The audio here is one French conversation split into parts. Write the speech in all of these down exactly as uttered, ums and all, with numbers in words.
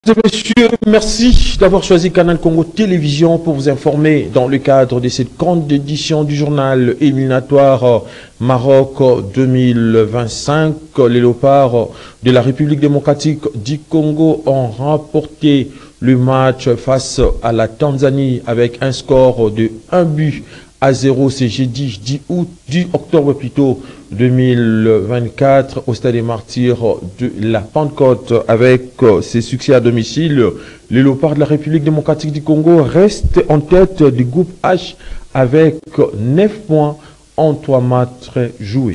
Mesdames et messieurs, merci d'avoir choisi Canal Congo Télévision pour vous informer dans le cadre de cette grande édition du journal éliminatoire Maroc deux mille vingt-cinq. Les léopards de la République démocratique du Congo ont remporté le match face à la Tanzanie avec un score de un but à zéro. C'est jeudi dix août, dix octobre plutôt deux mille vingt-quatre au Stade des Martyrs de la Pentecôte. Avec ses succès à domicile, les léopards de la République démocratique du Congo restent en tête du groupe H avec neuf points en trois matchs joués.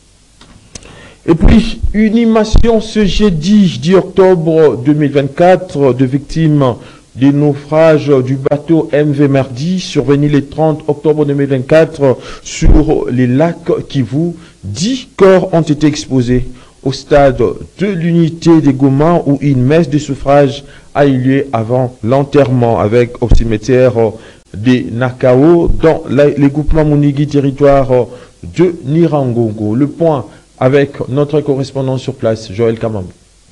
Et puis, une inhumation ce jeudi dix octobre deux mille vingt-quatre de victimes des naufrages du bateau M V Mardi survenu le trente octobre deux mille vingt-quatre sur les lacs Kivu. Dix corps ont été exposés au stade de l'unité des Goma où une messe de suffrage a eu lieu avant l'enterrement avec au cimetière des Nakao dans les groupements Munigi territoire de Nirangongo. Le point avec notre correspondant sur place, Joël Kamam.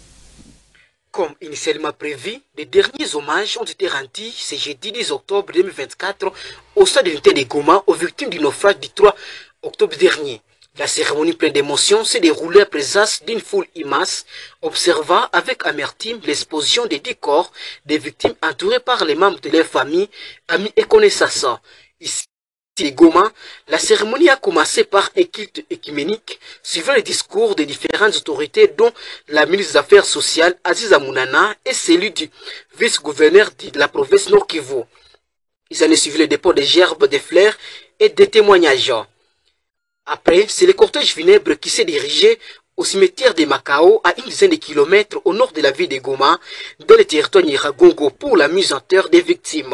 Comme initialement prévu, les derniers hommages ont été rendus ce jeudi dix octobre deux mille vingt-quatre au stade de l'unité des Goma aux victimes du naufrage du trois octobre dernier. La cérémonie pleine d'émotions s'est déroulée à présence d'une foule immense, observant avec amertume l'exposition des dix corps des victimes entourés par les membres de leur famille, amis et connaissances. Ici, les Goma, la cérémonie a commencé par un culte écuménique, suivant les discours des différentes autorités, dont la ministre des Affaires sociales, Aziza Mounana, et celui du vice-gouverneur de la province Nord Kivu. Ils en ont suivi le dépôt des gerbes, des fleurs et des témoignages. Après, c'est le cortège funèbre qui s'est dirigé au cimetière de Macao, à une dizaine de kilomètres au nord de la ville de Goma, dans le territoire Nyiragongo, pour la mise en terre des victimes.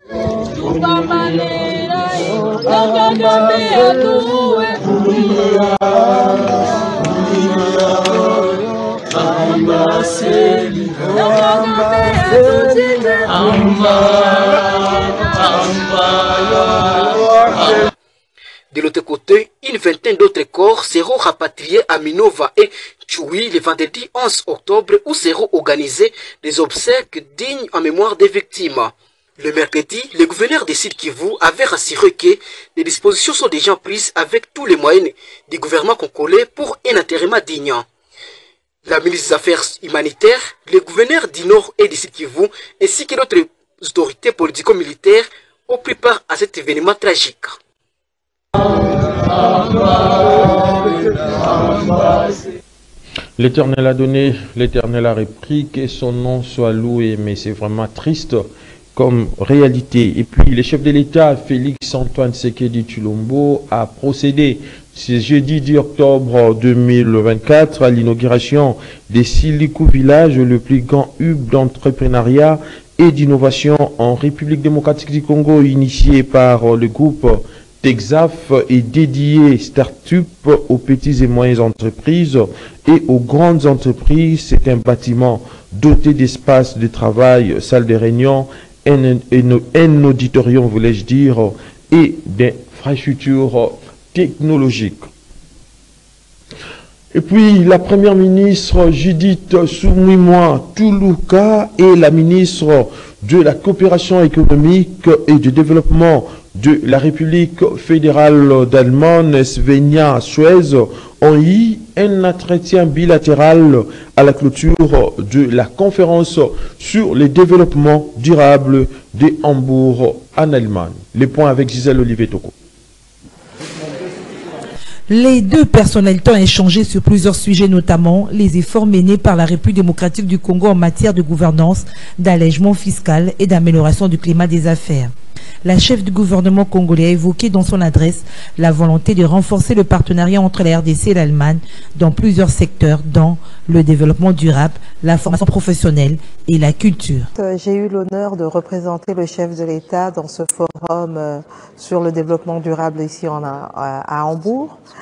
De l'autre côté, une vingtaine d'autres corps seront rapatriés à Minova et Tchoui le vendredi onze octobre où seront organisés des obsèques dignes en mémoire des victimes. Le mercredi, le gouverneur de Sud Kivu avait rassuré que les dispositions sont déjà prises avec tous les moyens du gouvernement congolais pour un enterrement digne. La ministre des Affaires humanitaires, le gouverneur du Nord et du Sud Kivu, ainsi que d'autres autorités politico-militaires ont pris part à cet événement tragique. L'Éternel a donné, l'Éternel a repris, que son nom soit loué, mais c'est vraiment triste comme réalité. Et puis le chef de l'État, Félix Antoine Tshisekedi Tshilombo, a procédé ce jeudi dix octobre deux mille vingt-quatre à l'inauguration des Silikou Village, le plus grand hub d'entrepreneuriat et d'innovation en République démocratique du Congo, initié par le groupe Texaf et dédié start-up aux petites et moyennes entreprises et aux grandes entreprises. C'est un bâtiment doté d'espaces de travail, salles de réunion, un, un, un auditorium, voulais-je dire, et d'infrastructures technologiques. Et puis, la première ministre Judith Suminwa Tuluka et la ministre de la coopération économique et du développement de la République fédérale d'Allemagne, Svenja Suez, ont eu un entretien bilatéral à la clôture de la conférence sur le développement durable de Hambourg en Allemagne. Les points avec Gisèle Olivier Toko. Les deux personnalités ont échangé sur plusieurs sujets, notamment les efforts menés par la République démocratique du Congo en matière de gouvernance, d'allègement fiscal et d'amélioration du climat des affaires. La chef du gouvernement congolais a évoqué dans son adresse la volonté de renforcer le partenariat entre la R D C et l'Allemagne dans plusieurs secteurs, dont le développement durable, la formation professionnelle et la culture. J'ai eu l'honneur de représenter le chef de l'État dans ce forum sur le développement durable ici en, à, à Hambourg.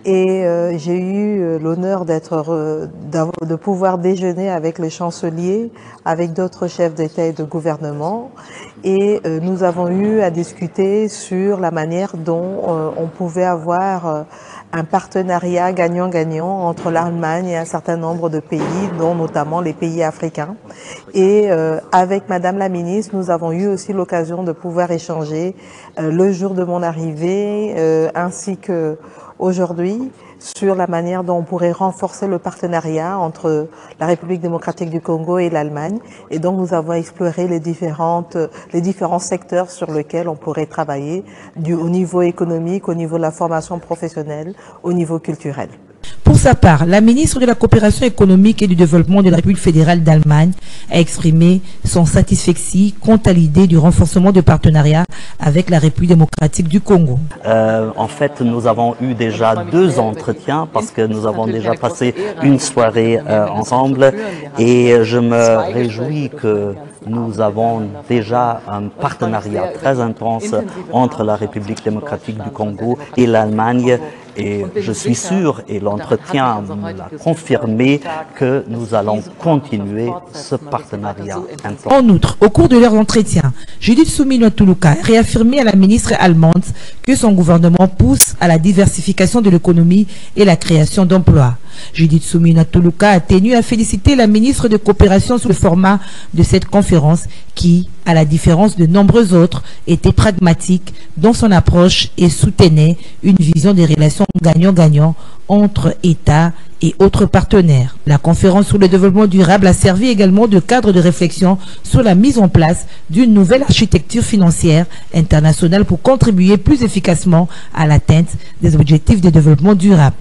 Et euh, j'ai eu l'honneur d'être, euh, de pouvoir déjeuner avec le chancelier, avec d'autres chefs d'État et de gouvernement. Et euh, nous avons eu à discuter sur la manière dont euh, on pouvait avoir euh, un partenariat gagnant-gagnant entre l'Allemagne et un certain nombre de pays, dont notamment les pays africains. Et euh, avec Madame la ministre, nous avons eu aussi l'occasion de pouvoir échanger euh, le jour de mon arrivée, euh, ainsi que aujourd'hui, sur la manière dont on pourrait renforcer le partenariat entre la République démocratique du Congo et l'Allemagne. Et donc nous avons exploré les, différentes, les différents secteurs sur lesquels on pourrait travailler, du, au niveau économique, au niveau de la formation professionnelle, au niveau culturel. Pour sa part, la ministre de la Coopération économique et du développement de la République fédérale d'Allemagne a exprimé son satisfaction quant à l'idée du renforcement de partenariat avec la République démocratique du Congo. Euh, en fait, nous avons eu déjà deux entretiens parce que nous avons déjà passé une soirée euh, ensemble et je me réjouis que nous avons déjà un partenariat très intense entre la République démocratique du Congo et l'Allemagne. Et je suis sûr, et l'entretien l'a confirmé, que nous allons continuer ce partenariat intense. En outre, au cours de leur entretien, Judith Suminwa-Tuluka a réaffirmé à la ministre allemande que son gouvernement pousse à la diversification de l'économie et la création d'emplois. Judith Suminwa-Tuluka a tenu à féliciter la ministre de Coopération sur le format de cette conférence qui, à la différence de nombreux autres, était pragmatique dans son approche et soutenait une vision des relations gagnant-gagnant entre États et autres partenaires. La conférence sur le développement durable a servi également de cadre de réflexion sur la mise en place d'une nouvelle architecture financière internationale pour contribuer plus efficacement à l'atteinte des objectifs de développement durable.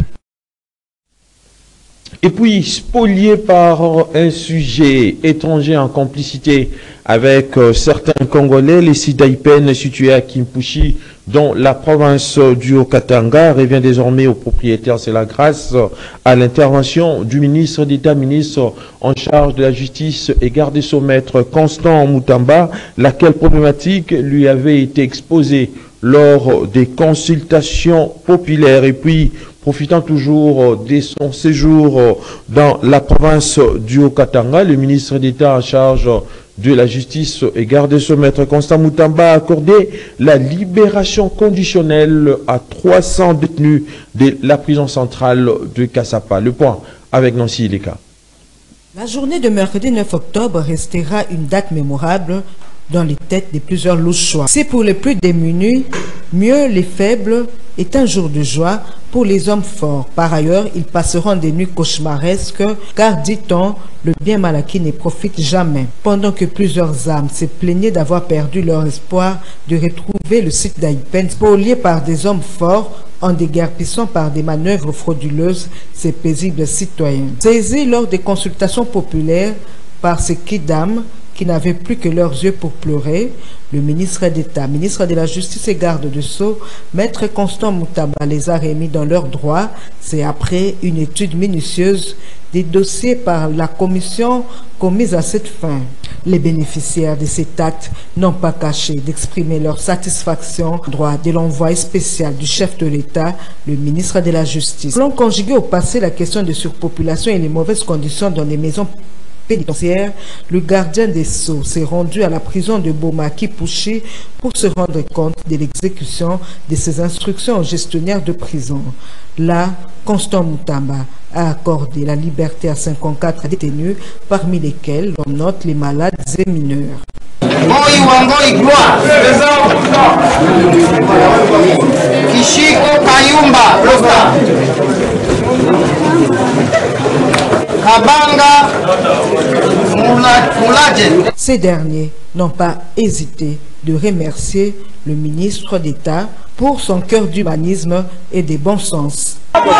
Et puis, spolié par un sujet étranger en complicité avec euh, certains Congolais, les sites d'Aipen situés à Kimpushi, dont la province du Haut-Katanga, revient désormais aux propriétaires. C'est la grâce à l'intervention du ministre d'État, ministre en charge de la justice et garde des Sceaux, maître Constant Mutamba, laquelle problématique lui avait été exposée lors des consultations populaires. Et puis, profitant toujours de son séjour dans la province du Haut-Katanga, le ministre d'État en charge de la justice et garde des Sceaux, maître Constant Mutamba, a accordé la libération conditionnelle à trois cents détenus de la prison centrale de Kassapa. Le point avec Nancy Ileka. La journée de mercredi neuf octobre restera une date mémorable dans les têtes de plusieurs louchois. C'est pour les plus démunis, mieux les faibles est un jour de joie pour les hommes forts. Par ailleurs, ils passeront des nuits cauchemardesques, car, dit-on, le bien mal acquis ne profite jamais. Pendant que plusieurs âmes se plaignaient d'avoir perdu leur espoir de retrouver le site d'Aipen, spolié par des hommes forts, en déguerpissant par des manœuvres frauduleuses ces paisibles citoyens. Saisis lors des consultations populaires par ces kidams qui n'avaient plus que leurs yeux pour pleurer, le ministre d'État, ministre de la Justice et garde de Sceaux, maître Constant Mutamba les a remis dans leurs droits. C'est après une étude minutieuse des dossiers par la commission commise à cette fin. Les bénéficiaires de cet acte n'ont pas caché d'exprimer leur satisfaction droit de l'envoyé spécial du chef de l'État, le ministre de la Justice. L'on conjugué au passé la question de surpopulation et les mauvaises conditions dans les maisons pénitentiaire, le gardien des Sceaux s'est rendu à la prison de Boma-Kipushi pour se rendre compte de l'exécution de ses instructions aux gestionnaires de prison. Là, Constant Mutamba a accordé la liberté à cinquante-quatre détenus, parmi lesquels l'on note les malades et mineurs. Ces derniers n'ont pas hésité de remercier le ministre d'État pour son cœur d'humanisme et de bon sens.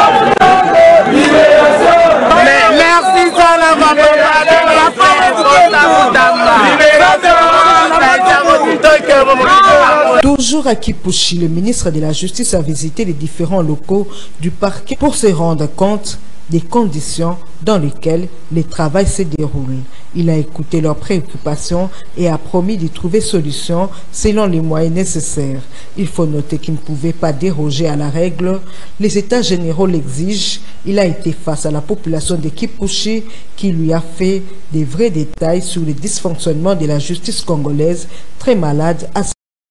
Toujours à Kipushi, le ministre de la Justice a visité les différents locaux du parquet pour se rendre compte des conditions dans lesquelles les travaux se déroulent. Il a écouté leurs préoccupations et a promis d'y trouver solution selon les moyens nécessaires. Il faut noter qu'il ne pouvait pas déroger à la règle. Les États généraux l'exigent. Il a été face à la population de Kipushi qui lui a fait des vrais détails sur les dysfonctionnements de la justice congolaise, très malade à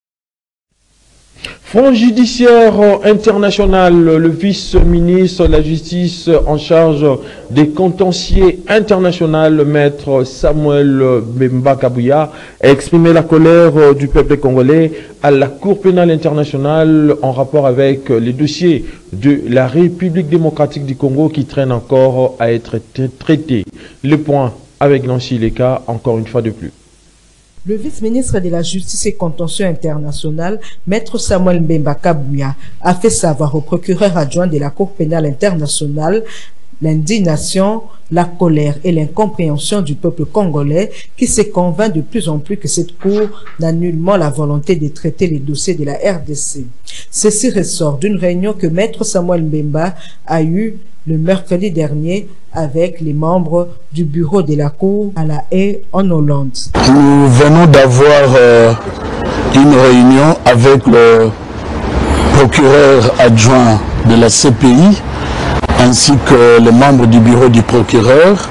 Fonds judiciaire international, le vice-ministre de la Justice en charge des contentieux internationaux, maître Samuel Mbemba Kabouya, a exprimé la colère du peuple congolais à la Cour pénale internationale en rapport avec les dossiers de la République démocratique du Congo qui traînent encore à être traités. Le point avec Nancy Leka, encore une fois de plus. Le vice-ministre de la Justice et Contentieux international, maître Samuel Mbemba Kabouya, a fait savoir au procureur adjoint de la Cour pénale internationale l'indignation, la colère et l'incompréhension du peuple congolais qui se convainc de plus en plus que cette Cour n'a nullement la volonté de traiter les dossiers de la R D C. Ceci ressort d'une réunion que maître Samuel Mbemba a eue le mercredi dernier avec les membres du bureau de la Cour à La Haye en Hollande. Nous venons d'avoir euh, une réunion avec le procureur adjoint de la C P I ainsi que les membres du bureau du procureur.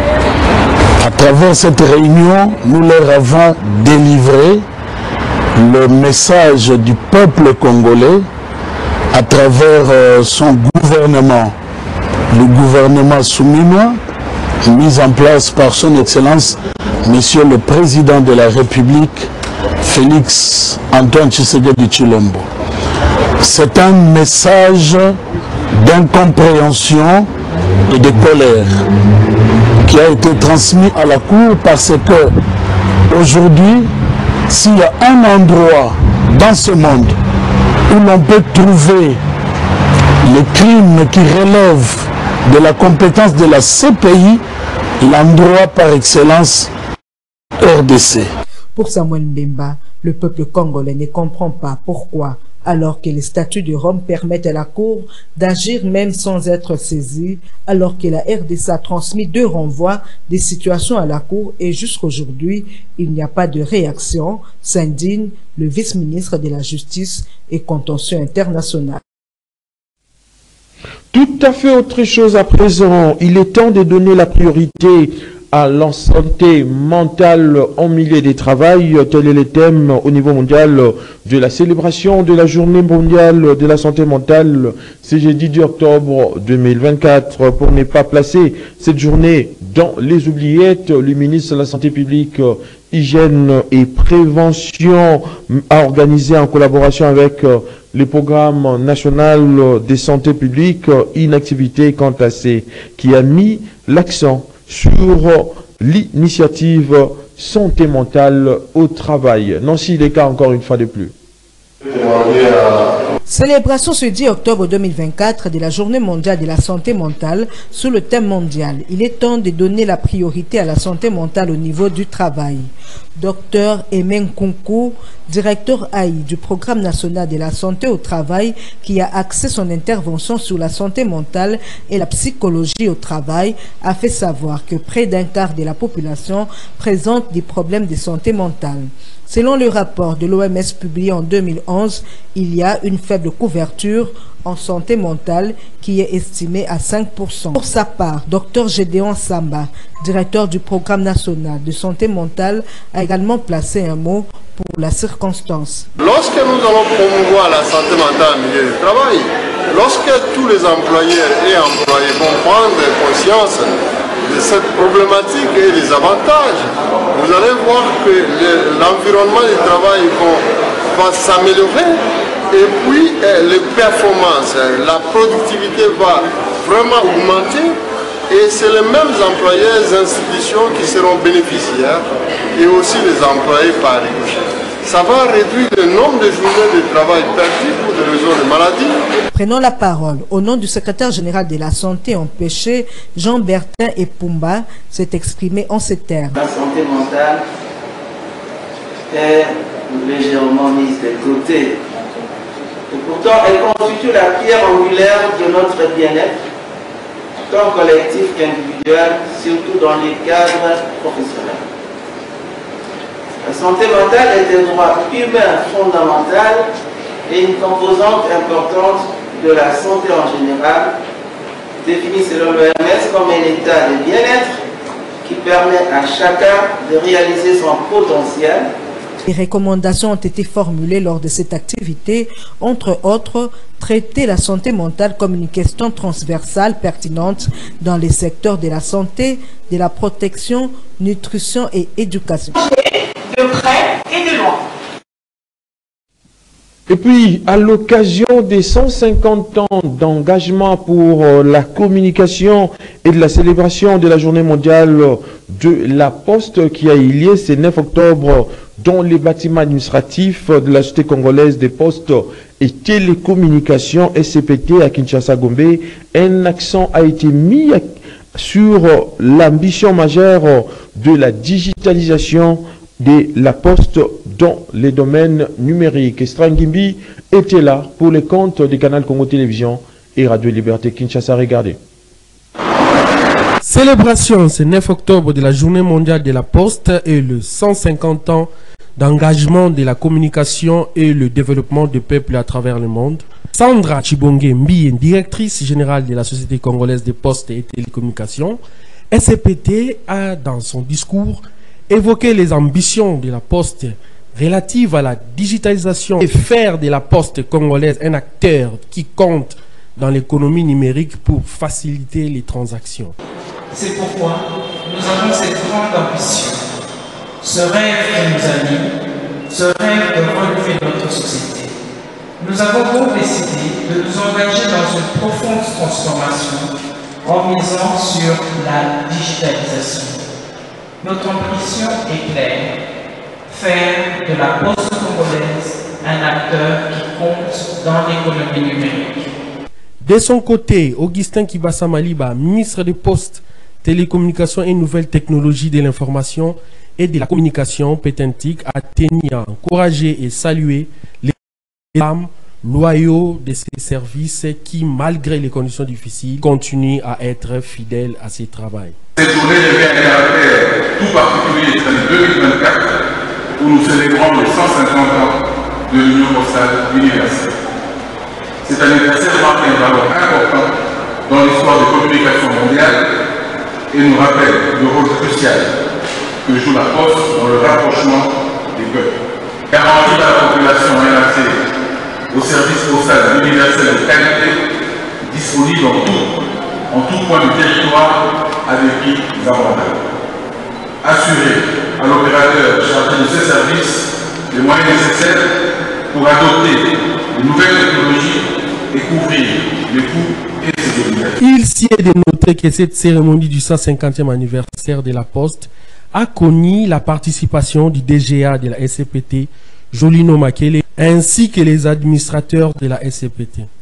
À travers cette réunion, nous leur avons délivré le message du peuple congolais à travers euh, son gouvernement. Le gouvernement souminois, mis en place par son Excellence, Monsieur le Président de la République, Félix Antoine Tshisekedi Tshilombo. C'est un message d'incompréhension et de colère qui a été transmis à la Cour parce que aujourd'hui, s'il y a un endroit dans ce monde où l'on peut trouver les crimes qui relèvent de la compétence de la C P I, l'endroit par excellence R D C. Pour Samuel Mbemba, le peuple congolais ne comprend pas pourquoi, alors que les statuts de Rome permettent à la Cour d'agir même sans être saisie, alors que la R D C a transmis deux renvois des situations à la Cour et jusqu'aujourd'hui, il n'y a pas de réaction, s'indigne le vice-ministre de la Justice et Contentieux international. Tout à fait autre chose à présent. Il est temps de donner la priorité à la santé mentale en milieu de travail. Tel est le thème au niveau mondial de la célébration de la journée mondiale de la santé mentale. C'est jeudi dix octobre deux mille vingt-quatre. Pour ne pas placer cette journée dans les oubliettes, le ministre de la Santé publique, Hygiène et Prévention a organisé en collaboration avec le programme national de santé publique une activité quant à ces qui a mis l'accent sur l'initiative santé mentale au travail. Nancy Leka, encore une fois de plus. Célébration ce dix octobre deux mille vingt-quatre de la journée mondiale de la santé mentale sous le thème mondial. Il est temps de donner la priorité à la santé mentale au niveau du travail. Docteur Emen Kunku, directeur A I du Programme national de la santé au travail, qui a axé son intervention sur la santé mentale et la psychologie au travail, a fait savoir que près d'un quart de la population présente des problèmes de santé mentale. Selon le rapport de l'O M S publié en deux mille onze, il y a une faible couverture en santé mentale qui est estimée à cinq pour cent. Pour sa part, docteur Gédéon Samba, directeur du Programme national de santé mentale, a également placé un mot pour la circonstance. Lorsque nous allons promouvoir la santé mentale au milieu du travail, lorsque tous les employeurs et employés vont prendre conscience de cette problématique et des avantages, vous allez voir que l'environnement du travail va, va s'améliorer et puis les performances, la productivité va vraiment augmenter et c'est les mêmes employés et institutions qui seront bénéficiaires et aussi les employés par ricochet. Ça va réduire le nombre de journées de travail perdues pour des raisons de maladie. Prenons la parole. Au nom du secrétaire général de la Santé empêchée, Jean-Bertin Epumba s'est exprimé en ces termes. La santé mentale est légèrement mise de côté. Et pourtant, elle constitue la pierre angulaire de notre bien-être tant collectifs qu'individuels, surtout dans les cadres professionnels. La santé mentale est un droit humain fondamental et une composante importante de la santé en général, définie selon l'O M S comme un état de bien-être qui permet à chacun de réaliser son potentiel. Les recommandations ont été formulées lors de cette activité, entre autres, traiter la santé mentale comme une question transversale pertinente dans les secteurs de la santé, de la protection, nutrition et éducation. De près et de loin. Et puis, à l'occasion des cent cinquante ans d'engagement pour la communication et de la célébration de la journée mondiale de la Poste qui a eu lieu ce neuf octobre dans les bâtiments administratifs de la Société congolaise des postes et télécommunications S C P T à Kinshasa-Gombe, un accent a été mis sur l'ambition majeure de la digitalisation de la Poste dans les domaines numériques. Strangimbi était là pour les comptes des canaux Congo Télévision et Radio Liberté Kinshasa. Regardez. Célébration ce neuf octobre de la journée mondiale de la Poste et le cent cinquante ans d'engagement de la communication et le développement du peuple à travers le monde. Sandra Chibonge Mbi, directrice générale de la Société congolaise des postes et télécommunications, S C P T, a dans son discours évoqué les ambitions de la Poste relatives à la digitalisation et faire de la Poste congolaise un acteur qui compte dans l'économie numérique pour faciliter les transactions. C'est pourquoi nous avons cette grande ambition, ce rêve qui nous anime, ce rêve de relever notre société. Nous avons donc décidé de nous engager dans une profonde transformation en misant sur la digitalisation. Notre ambition est claire, faire de la Poste congolaise un acteur qui compte dans l'économie numérique. De son côté, Augustin Kibasa Maliba, ministre des Postes, Télécommunications et Nouvelles Technologies de l'Information et de la Communication pétentique, a tenu à encourager et saluer les femmes loyaux de ces services qui, malgré les conditions difficiles, continuent à être fidèles à ces travails. Cette journée devient un caractère tout particulier en deux mille vingt-quatre où nous célébrons les cent cinquante ans de l'Union postale universelle. Cet anniversaire marque un valeur important dans l'histoire des communications mondiales et nous rappelle le rôle crucial que joue la Poste dans le rapprochement des peuples. Garantir à la population un accès au service postal universel de qualité, disponible en tout, en tout point du territoire à des prix abordables. Assurer à l'opérateur chargé de ces services les moyens nécessaires pour adopter de nouvelles technologies et couvrir les coûts et ses obligations. Il s'y est de noter que cette cérémonie du cent cinquantième anniversaire de la Poste a connu la participation du D G A de la S C P T, Jolino Makele, ainsi que les administrateurs de la S C P T.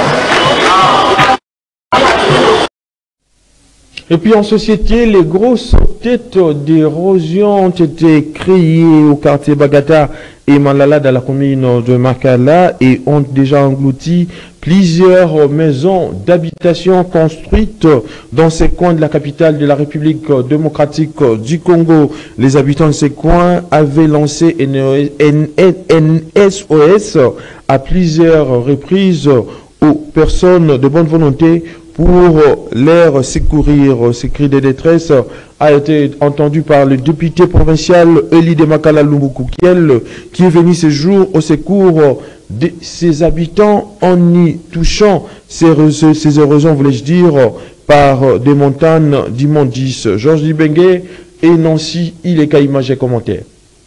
Et puis en société, les grosses têtes d'érosion ont été créées au quartier Bagata et Malala dans la commune de Makala et ont déjà englouti plusieurs maisons d'habitation construites dans ces coins de la capitale de la République démocratique du Congo. Les habitants de ces coins avaient lancé un S O S à plusieurs reprises aux personnes de bonne volonté pour leur secourir. Ces cris de détresse a été entendu par le député provincial Eli de Makala Lumbukukiel qui est venu ce jour au secours de ses habitants en y touchant ces, ces érosions, voulais-je dire, par des montagnes d'immondices. Georges Dibengue et Nancy, il est qu'à image et commentaire.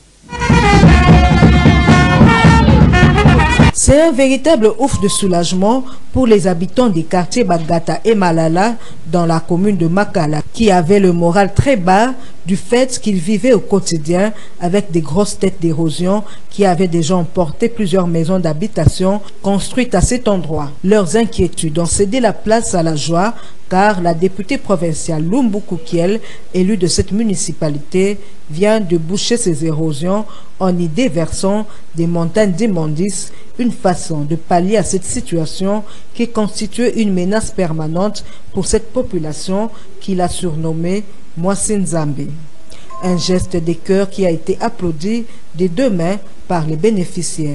C'est un véritable ouf de soulagement pour les habitants des quartiers Bagata et Malala dans la commune de Makala qui avaient le moral très bas du fait qu'ils vivaient au quotidien avec des grosses têtes d'érosion qui avaient déjà emporté plusieurs maisons d'habitation construites à cet endroit. Leurs inquiétudes ont cédé la place à la joie car la députée provinciale Lumbu Kukiel, élue de cette municipalité, vient de boucher ces érosions en y déversant des montagnes d'immondices, une façon de pallier à cette situation qui constitue une menace permanente pour cette population qu'il a surnommée Mwasi Nzambe. Un geste de cœur qui a été applaudi des deux mains par les bénéficiaires.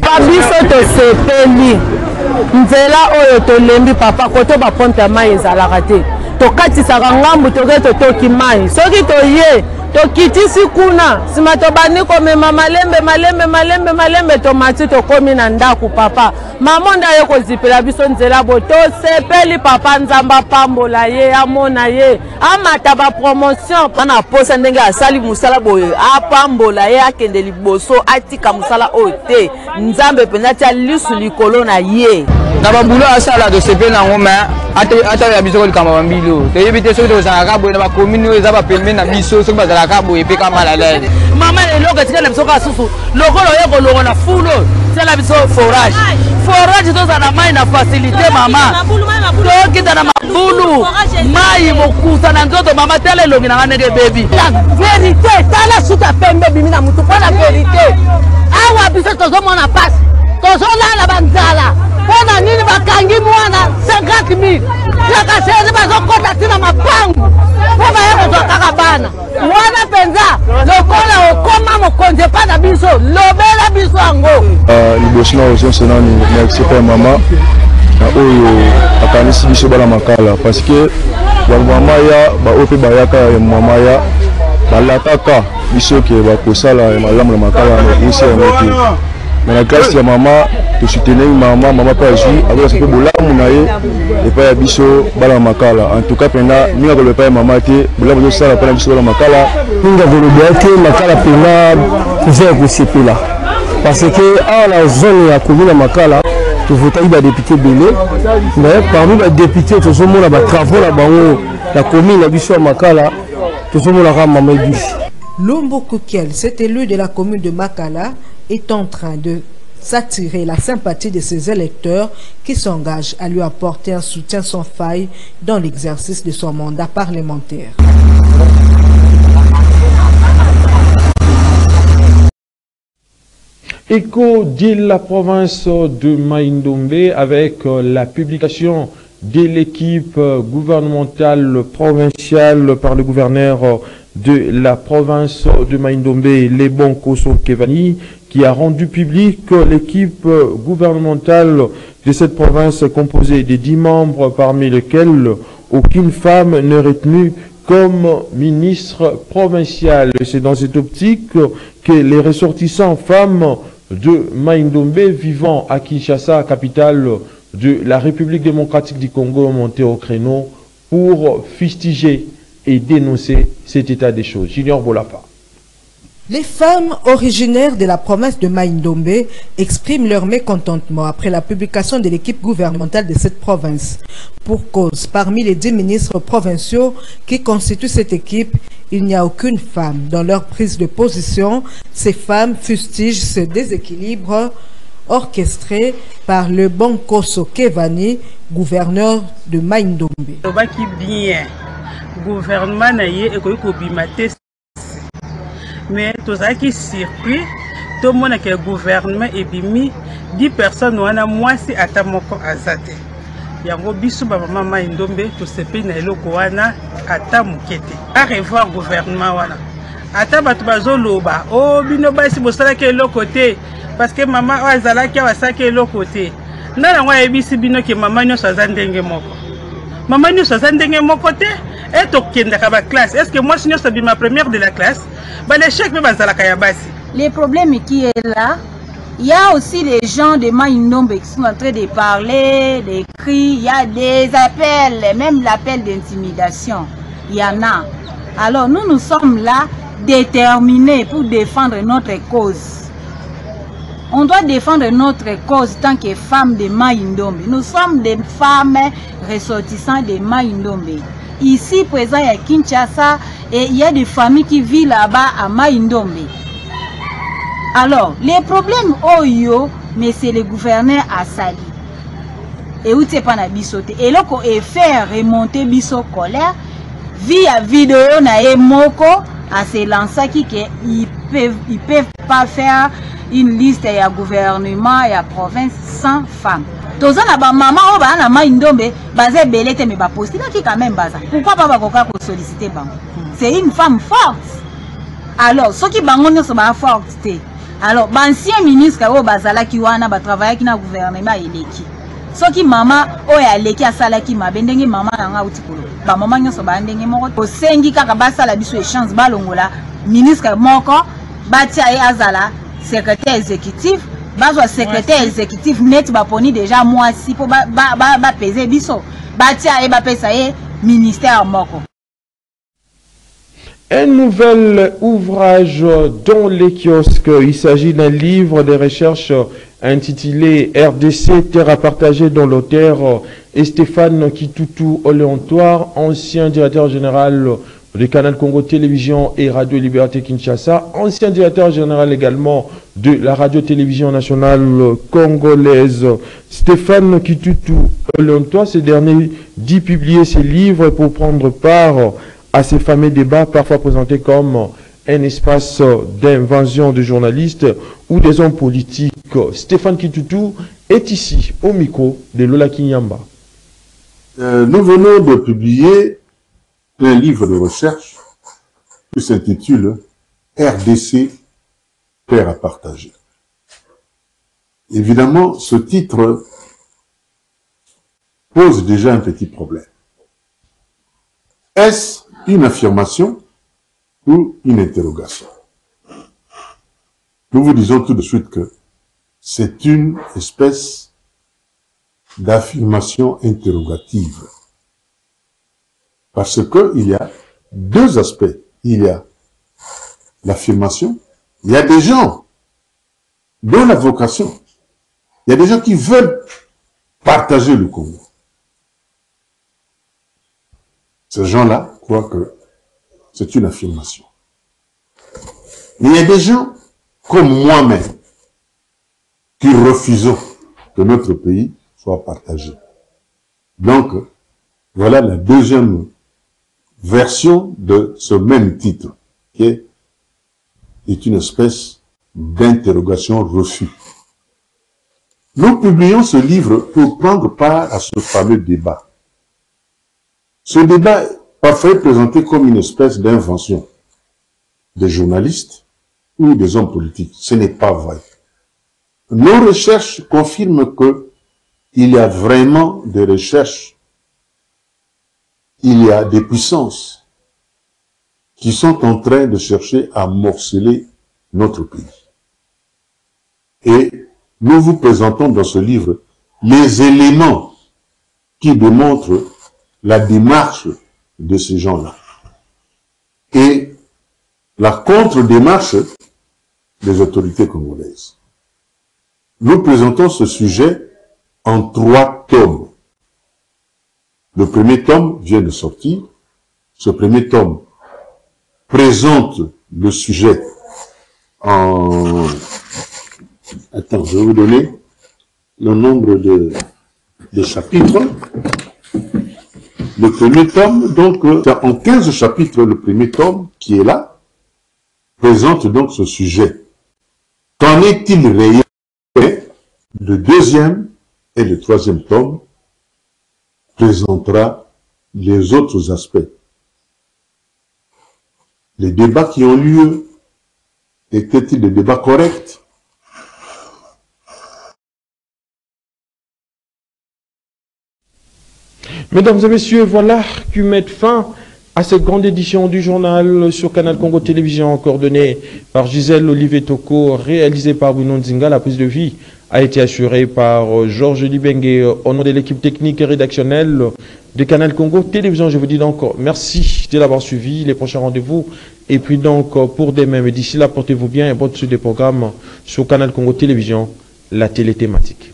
tokitisi kuna sima tobani komema malembe malembe malembe malembe tomati tokomi na ndaku papa mamonda ye kozipela biso nzela boto sepeli papa nzamba pambola ye amona ye amata ba promotion pana posa ndenge asali musala boye apambola ye akende liboso atika musala ote nzambe penza tia lisu likolo na ye na bambulo asala de sepeli na ngoma ata ata ya biso likamba bambilo teyebite soki tozalaka boye na bakomini eza bapembe na biso soki bazalaka boye pe kama la lele mama eloko tika na biso ka susu lokolo ye kolongo na fulo tela biso forage forage toza na mai na facilité mama tokita na mabulu mai mokusa na nzoto mama tele longi na ngane baby la vérité tala suka pembe bimi na mutu kwa la vérité awa biso tozomona passe tozolala banzala pona nini bakangi mwana cinquante mille yakasezi bazokota tina mapangu po bayeko zwakaka bana mwana penza lokola okoma mokonzi epa na biso lobela biso yango liboso na ozonse nani merci pe mama na oyo akanisi biso bana makala parce que bamama ya baoyo mpe bayaka ya mama ya balataka biso ke bakosala malamu na makala na ekusi yango te mais na grâce ya mama to soutenir mama mama pa azui avec ce que bolamu na ye et pa biso bala makala en tout cas pena ninga ko le pa mama te bolamu zo sala pa biso bala makala ninga ko le boate makala pena kuza ko sepela parce que à la zone ya commune makala to votai ba député belé mais parmi les députés to zo mona ba travaux la bango la commune la biso makala to zo mona ka mama biso Lumbu Kukiel, cet élu de la commune de Makala, est en train de s'attirer la sympathie de ses électeurs qui s'engagent à lui apporter un soutien sans faille dans l'exercice de son mandat parlementaire. Écho de la province de Maïndombe avec la publication de l'équipe gouvernementale provinciale par le gouverneur de la province de Maïndombe, Lebon Koso Kevani, qui a rendu public l'équipe gouvernementale de cette province composée de dix membres, parmi lesquels aucune femme n'est retenue comme ministre provincial. C'est dans cette optique que les ressortissants femmes de Maïndombe vivant à Kinshasa, capitale de la République démocratique du Congo, ont monté au créneau pour fustiger et dénoncer cet état des choses. Junior Bolafa. Les femmes originaires de la province de Maïndombe expriment leur mécontentement après la publication de l'équipe gouvernementale de cette province. Pour cause, parmi les dix ministres provinciaux qui constituent cette équipe, il n'y a aucune femme. Dans leur prise de position, ces femmes fustigent ce déséquilibre orchestré par le bon Koso Kevani, gouverneur de Maïndombe. Gouvernement na ye ekoki kobima te mais tozalaki surpris tomona ke gouvernement ebimi dix personnes wana mwasi ata moko aza te yango biso bamama Maïndombe tosepeli na eloko wana ata moke te a revoir gouvernement wana ata bato bazoloba o bino basi bosalaki eloko te parce que mama oyo azalaki awa asalaki eloko te nde yango ayebisi bino ke mama nyonso aza ndenge moko mama nyonso aza ndenge moko te. Est-ce que moi, je suis ma première de la classe? Le problème qui est là, il y a aussi les gens de Maïndombe qui sont en train de parler, des cris, il y a des appels, même l'appel d'intimidation. Il y en a. Alors nous, nous sommes là déterminés pour défendre notre cause. On doit défendre notre cause tant que femmes de Maïndombe. Nous sommes des femmes ressortissantes de Maïndombe. ici présent à Kinshasa et il y a des familles qui vivent là-bas à Mai-Ndombe. Alors, les problèmes Oyo, mais c'est le gouverneur à Sali. Et où tu pas na bisoté. Et là, et faire remonter biso colère via vidéo na moko à se lancer qui que ils peuvent ils peuvent pas faire une liste ya gouvernement et à province sans femmes. Tous na ba maman o ba na Mai-Ndombe basé belete mais ba poster là qui quand même baza. Pourquoi pas ba koka ko solliciter bango? C'est une femme forte. Alors, ceux qui bango nyonso ba forte. Alors, l'ancien ministre au bazala qui wana ba travailler qui na gouvernement eleki. Soki mama oya leki asala ki mabendenge mama nanga utikolo. Ba mama nyonso ba ndenge moko osengi kaka basala biso échange balongola ministre moko batia e azala secrétaire exécutif, bazwa secrétaire exécutif net ba poni déjà moi si po ba ba ba peser biso. Batia e ba pesa e ministère moko. Un nouvel ouvrage dans les kiosques. Il s'agit d'un livre de recherche intitulé R D C, terre à partager, dont l'auteur est Stéphane Kitutu Oléontoire, ancien directeur général du Canal Congo Télévision et Radio Liberté Kinshasa, ancien directeur général également de la radio-télévision nationale congolaise. Stéphane Kitutu Oléontoire, ce dernier dit publier ses livres pour prendre part à ces fameux débats parfois présentés comme un espace d'invasion de journalistes ou des hommes politiques. Stéphane Kitutu est ici au micro de Lola Kinyamba. Euh, nous venons de publier un livre de recherche qui s'intitule R D C, terre à partager. Évidemment, ce titre pose déjà un petit problème. Est-ce une affirmation ou une interrogation? Nous vous disons tout de suite que c'est une espèce d'affirmation interrogative. Parce qu'il y a deux aspects. Il y a l'affirmation, il y a des gens dont la vocation, il y a des gens qui veulent partager le Congo. Ces gens-là croient que c'est une affirmation. Mais il y a des gens comme moi-même qui refusons que notre pays soit partagé. Donc, voilà la deuxième version de ce même titre, qui est, est une espèce d'interrogation-refus. Nous publions ce livre pour prendre part à ce fameux débat. Ce débat est parfois présenté comme une espèce d'invention des journalistes ou des hommes politiques. Ce n'est pas vrai. Nos recherches confirment que il y a vraiment des recherches, il y a des puissances qui sont en train de chercher à morceler notre pays. Et nous vous présentons dans ce livre les éléments qui démontrent la démarche de ces gens-là et la contre-démarche des autorités congolaises. Nous présentons ce sujet en trois tomes. Le premier tome vient de sortir. Ce premier tome présente le sujet en... Attends, je vais vous donner le nombre de, de chapitres. Le premier tome, donc, en quinze chapitres, le premier tome, qui est là, présente donc ce sujet. Qu'en est-il réel? Le deuxième et le troisième tome présentera les autres aspects. Les débats qui ont lieu, étaient-ils des débats corrects? Mesdames et messieurs, voilà qui met fin à cette grande édition du journal sur Canal Congo Télévision, coordonnée par Gisèle Olivier Toko, réalisée par Bruno Nzinga. La prise de vie a été assurée par Georges Libengue au nom de l'équipe technique et rédactionnelle de Canal Congo Télévision. Je vous dis donc merci de l'avoir suivi. Les prochains rendez-vous et puis donc pour demain. Mais d'ici là, portez-vous bien et bonne suite des programmes sur Canal Congo Télévision, la télé thématique.